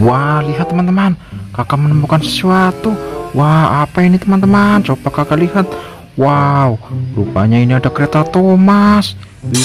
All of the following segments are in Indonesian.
Wah, lihat teman-teman, kakak menemukan sesuatu. Wah, apa ini teman-teman? Coba kakak lihat. Wow, rupanya ini ada kereta Thomas.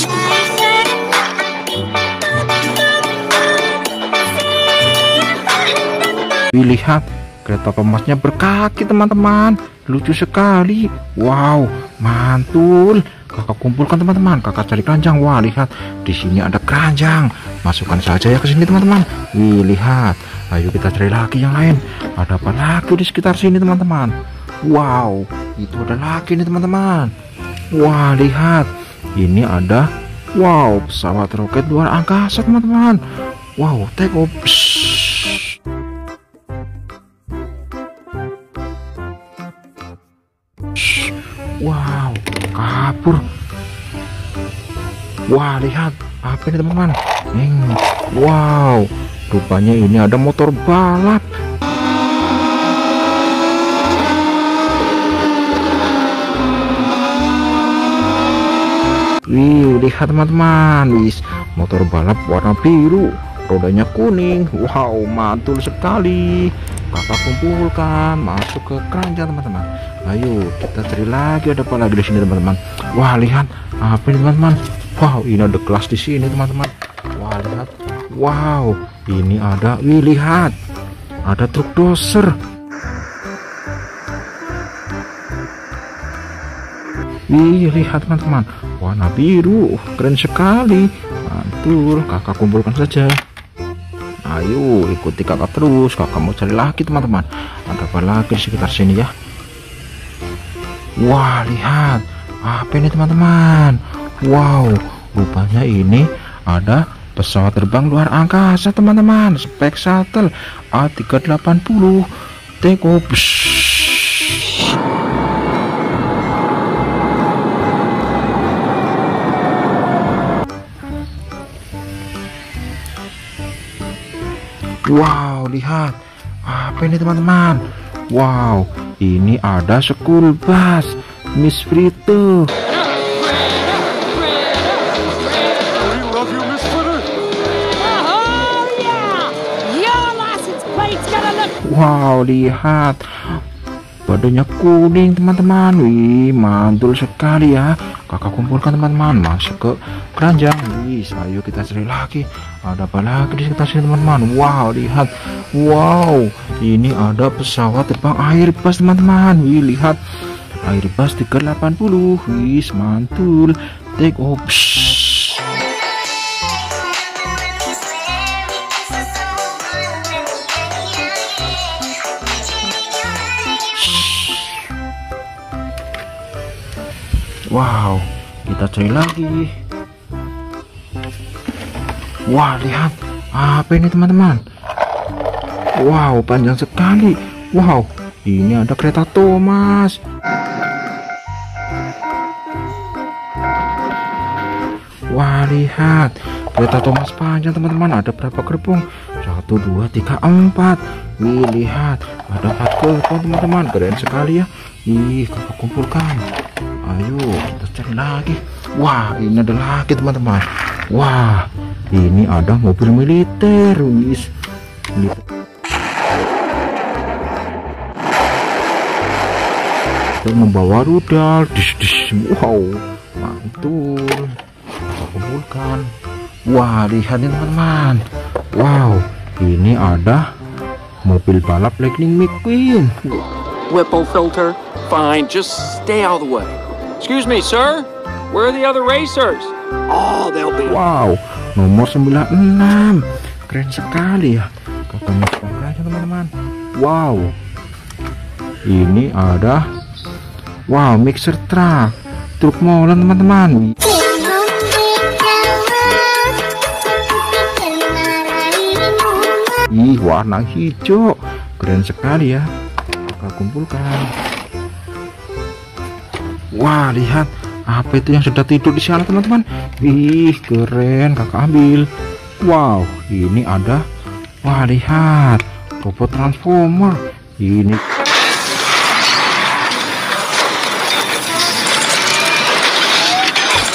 Lihat, kereta Thomasnya berkaki teman-teman. Lucu sekali. Wow, mantul. Kakak kumpulkan teman-teman, kakak cari keranjang. Wah, lihat, di sini ada keranjang. Masukkan saja ya ke sini teman-teman. Wih, lihat. Ayo kita cari lagi yang lain. Ada apa lagi di sekitar sini teman-teman? Wow, itu ada lagi nih teman-teman. Wah, lihat. Ini ada, wow, pesawat roket luar angkasa teman-teman. Wow, take off. Wow, kabur. Wah, lihat, apa ini teman-teman? Wow, rupanya ini ada motor balap. Wih, lihat teman-teman, wis, motor balap warna biru, rodanya kuning. Wow, mantul sekali. Kakak kumpulkan, masuk ke keranjang teman-teman. Ayo kita cari lagi, ada apa lagi di sini teman-teman? Wah, lihat, apa ini teman-teman? Wow, ini ada kelas di sini teman-teman. Wah, lihat. Wow, ini ada, wih, lihat, ada truk doser. Wih, lihat teman-teman, warna biru, keren sekali, mantul. Kakak kumpulkan saja. Ayo ikuti kakak terus, kakak mau cari lagi teman-teman. Ada apa lagi di sekitar sini ya? Wah, lihat, apa ini teman-teman? Wow, rupanya ini ada pesawat terbang luar angkasa teman-teman, Space Shuttle A380. Take off. Wow, lihat, apa ini teman-teman? Wow, ini ada school bus Miss Frito. Wow, lihat, badannya kuning teman-teman. Wih, mantul sekali ya. Kakak kumpulkan teman-teman, masuk ke keranjang. Wih, ayo kita cari lagi. Ada apa lagi di sekitar sini teman-teman? Wow, lihat. Wow, ini ada pesawat terbang Airbus teman-teman. Wih, lihat, Airbus 380. Wih, mantul. Take off. Wow, kita cari lagi. Wah, lihat, apa ini teman-teman? Wow, panjang sekali. Wow, ini ada kereta Thomas. Wah, lihat, kereta Thomas panjang teman-teman. Ada berapa gerbong? 1, 2, 3, 4. Wih, lihat, ada 4 gerbong teman-teman. Keren sekali ya. Ih, kakak kumpulkan. Ayo kita cari lagi. Wah, ini ada lagi teman-teman. Wah, ini ada mobil militer. Wis, membawa rudal. Wow, mantul. Kita kumpulkan. Wah, lihat nih teman-teman. Wow, ini ada mobil balap Lightning McQueen. Whipple filter. Fine, just stay out of the way. Excuse me, sir. Where are the other racers? Oh, they'll be. Wow, nomor 96. Keren sekali ya. Kakak masukkan aja teman-teman. Wow, ini ada, wow, mixer truck, truk molen teman-teman. Ih, warna hijau, keren sekali ya. Kakak kumpulkan. Wah, lihat, apa itu yang sudah tidur di sana teman-teman? Wih, keren, kakak ambil. Wow, ini ada, wah, lihat, robot transformer. Ini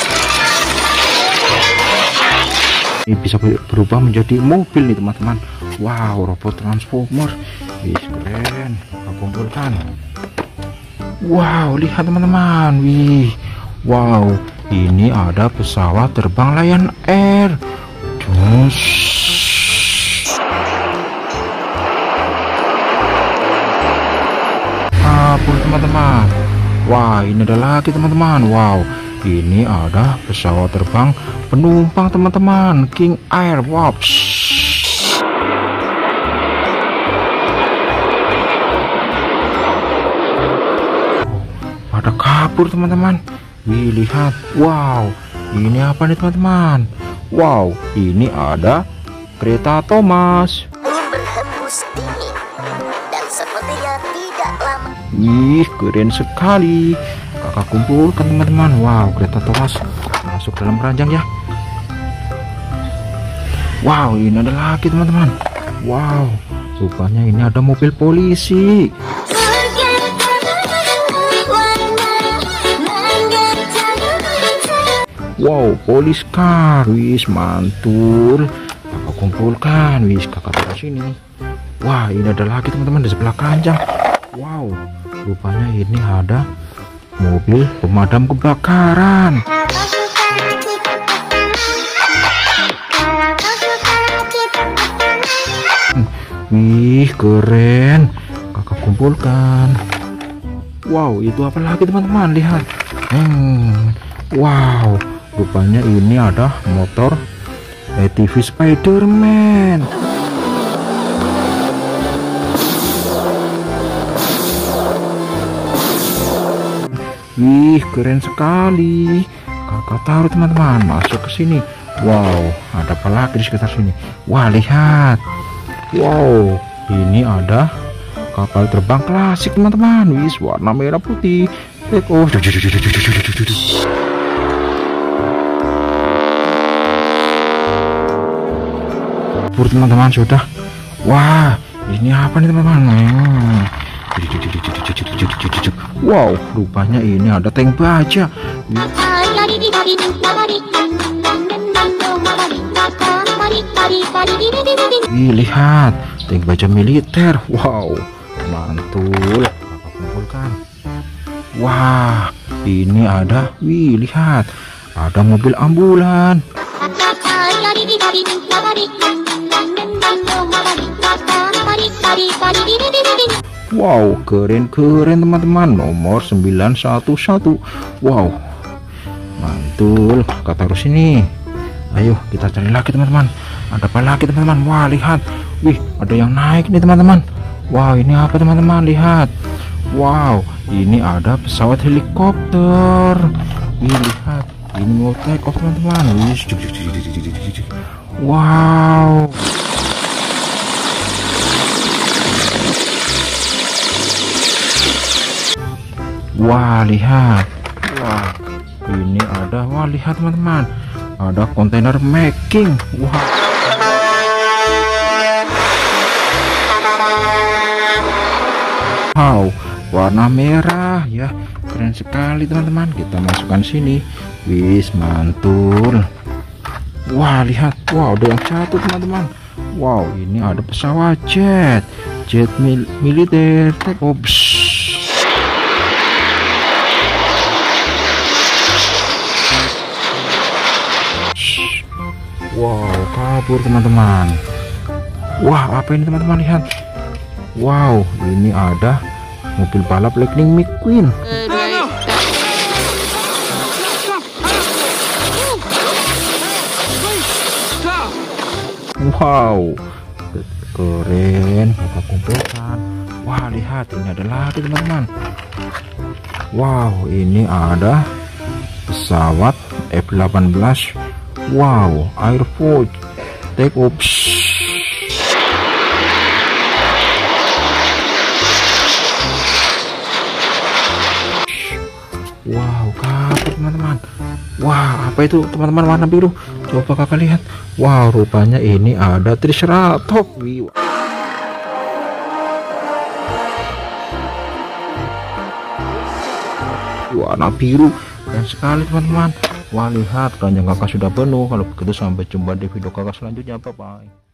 bisa berubah menjadi mobil nih teman-teman. Wow, robot transformer. Wih, keren. Kakak kumpulkan. Wow, lihat teman-teman. Wih, wow, ini ada pesawat terbang Lion Air. Terus kabur teman-teman. Wah, ini ada lagi teman-teman. Wow, ini ada pesawat terbang penumpang teman-teman, King Air. Wow, pada kabur teman-teman. Wih, lihat. Wow, ini apa nih teman-teman? Wow, ini ada kereta Thomas. Ingin berhembus dingin dan sepertinya tidak lama. Wih, keren sekali. Kakak kumpulkan teman-teman. Wow, kereta Thomas masuk dalam keranjang ya. Wow, ini ada lagi teman-teman. Wow, rupanya ini ada mobil polisi. Wow, police car. Wis, mantul. Kakak kumpulkan. Wis, kakak taruh sini. Wah, ini ada lagi teman-teman di sebelah keranjang. Wow, rupanya ini ada mobil pemadam kebakaran. Wih, keren. Kakak kumpulkan. Wow, itu apa lagi teman-teman? Lihat. Wow, rupanya ini ada motor ATV Spiderman. Wih, keren sekali. Kakak taruh teman-teman, masuk ke sini. Wow, ada apa lagi di sekitar sini? Wah, lihat. Wow, ini ada kapal terbang klasik teman-teman. Wih, warna merah putih. Oh, teman-teman sudah. Wah, ini apa nih teman-teman? Wow, rupanya ini ada tank baja. Wih, lihat, tank baja militer. Wow, mantul. Kakak kumpulkan. Wah, ini ada. Wih, lihat, ada mobil ambulan. Wow, keren-keren teman-teman. Nomor 911. Wow, mantul. Kakak taruh sini. Ayo kita cari lagi teman-teman. Ada apa lagi teman-teman? Wah, lihat. Wih, ada yang naik nih teman-teman. Wow, ini apa teman-teman? Lihat. Wow, ini ada pesawat helikopter. Wih, lihat. Ini mau take off teman-teman. Wow. Wah, lihat. Wah, ini ada. Wah, lihat teman-teman. Ada kontainer making. Wah. Wow, warna merah ya. Keren sekali teman-teman. Kita masukkan sini. Wis, mantul. Wah, lihat. Wow, ada yang satu teman-teman. Wow, ini ada pesawat jet militer. Oh, wow, kabur teman-teman. Wah, apa ini teman-teman? Lihat. Wow, ini ada mobil balap Lightning McQueen. Wow, keren. Kita kumpulkan. Wah, lihat, ini ada lagi teman-teman. Wow, ini ada pesawat F-18. Wow, Air Force take off. Wow, kabur teman-teman. Wah, apa itu teman-teman warna biru? Coba kakak lihat. Wow, rupanya ini ada Triceratops. Warna biru keren sekali teman-teman. Wah, lihat keranjang kakak sudah penuh. Kalau begitu sampai jumpa di video kakak selanjutnya. Bye bye.